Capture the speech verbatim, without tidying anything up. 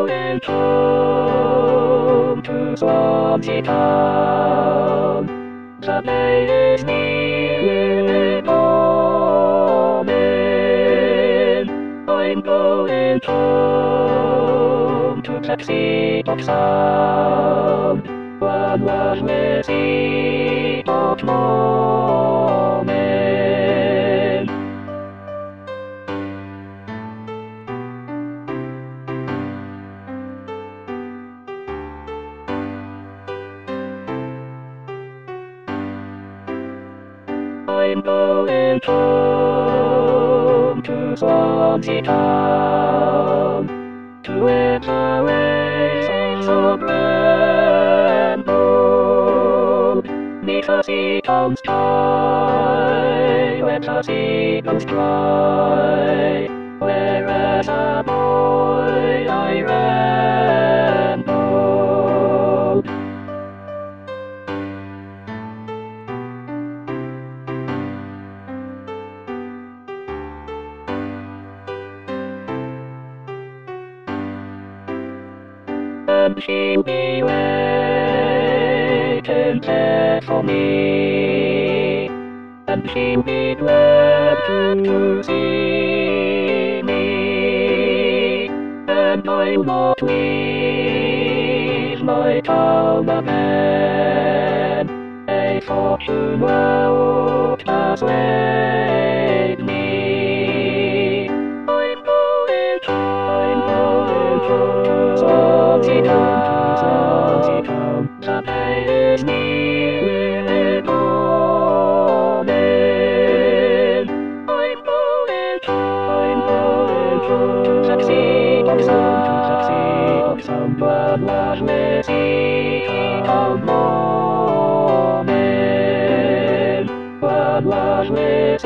going home to Swansea town. The day is nearly dawning. I'm going home to Tuxedo Sound. One lovely seaboard morning. I'm going home to Swansea town, to where the waves are so rainbow, neath the sea-town sky, where the sea goes dry, where as a boy I rambled. And she'll be waiting there for me, and she'll be glad to, to see me, and I'll not leave my town again. A fortune well has laid me. I'm going home, I'm going home to Swansea town, Swansea town. The day is nearly dawning. I'm going home, I'm going home to Tuxedo Sound, to Tuxedo Sound. One lovely sea-town morning. One lovely